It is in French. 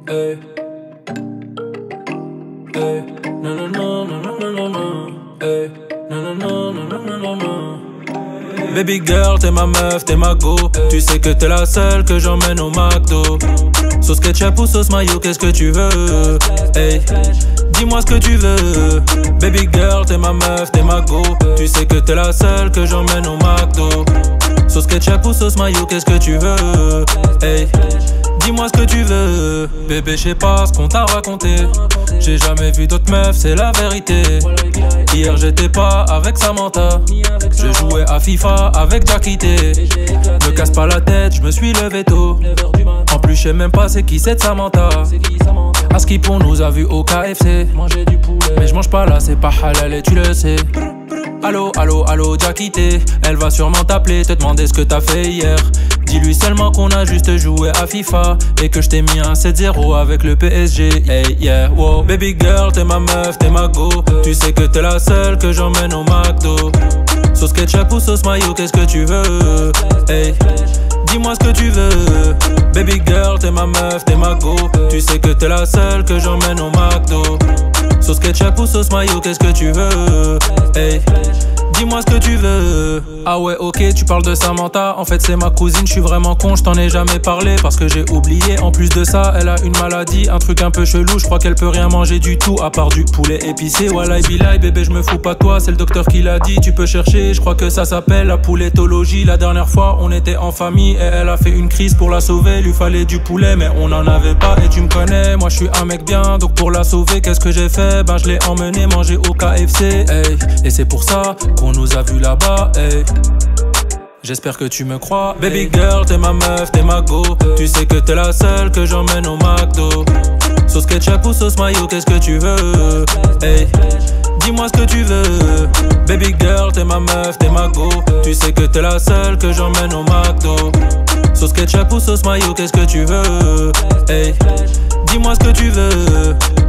Hey. Hey. Non, non, non, non, non, non, non. Hey. Non, non, non, non, non, non, non. Baby girl, t'es ma meuf, t'es ma go. Tu sais que t'es la seule que j'emmène au McDo. Sauce ketchup ou sauce mayo, qu'est-ce que tu veux? Hey, dis-moi ce que tu veux. Baby girl, t'es ma meuf, t'es ma go. Tu sais que t'es la seule que j'emmène au McDo. Sauce ketchup ou sauce mayo, qu'est-ce que tu veux? Hey, dis-moi ce que tu veux. Bébé, je sais pas ce qu'on t'a raconté. J'ai jamais vu d'autres meufs, c'est la vérité. Hier j'étais pas avec Samantha. Je jouais à FIFA avec Jackité. Me casse pas la tête, je me suis levé tôt. En plus je sais même pas c'est qui cette Samantha. Aski pour nous a vu au KFC. Mais je mange pas là, c'est pas halal et tu le sais. Allo, allo, allo, Jackité. Elle va sûrement t'appeler, te demander ce que t'as fait hier. Dis-lui seulement qu'on a juste joué à FIFA et que je t'ai mis un 7-0 avec le PSG. Hey yeah, wow. Baby girl, t'es ma meuf, t'es ma go. Tu sais que t'es la seule que j'emmène au McDo. Sauce ketchup ou sauce mayo, qu'est-ce que tu veux? Hey, dis-moi ce que tu veux. Baby girl, t'es ma meuf, t'es ma go. Tu sais que t'es la seule que j'emmène au McDo. Sauce ketchup ou sauce mayo, qu'est-ce que tu veux? Hey, dis-moi ce que tu veux. Ah ouais, ok, tu parles de Samantha. En fait c'est ma cousine, je suis vraiment con, je t'en ai jamais parlé parce que j'ai oublié. En plus de ça, elle a une maladie, un truc un peu chelou. Je crois qu'elle peut rien manger du tout à part du poulet épicé. Wallahi billahi, bébé je me fous pas de toi, c'est le docteur qui l'a dit. Tu peux chercher, je crois que ça s'appelle la pouletologie. La dernière fois on était en famille et elle a fait une crise. Pour la sauver, lui fallait du poulet mais on en avait pas. Et tu me connais, moi je suis un mec bien. Donc pour la sauver, qu'est-ce que j'ai fait? Ben je l'ai emmené manger au KFC, hey. Et c'est pour ça qu'on nous a vu là-bas, hey. J'espère que tu me crois. Baby girl, t'es ma meuf, t'es ma go. Tu sais que t'es la seule que j'emmène au McDo. Sauce ketchup ou sauce mayo, qu'est-ce que tu veux? Hey, dis-moi ce que tu veux. Baby girl, t'es ma meuf, t'es ma go. Tu sais que t'es la seule que j'emmène au McDo. Sauce ketchup ou sauce mayo, qu'est-ce que tu veux? Hey, dis-moi ce que tu veux.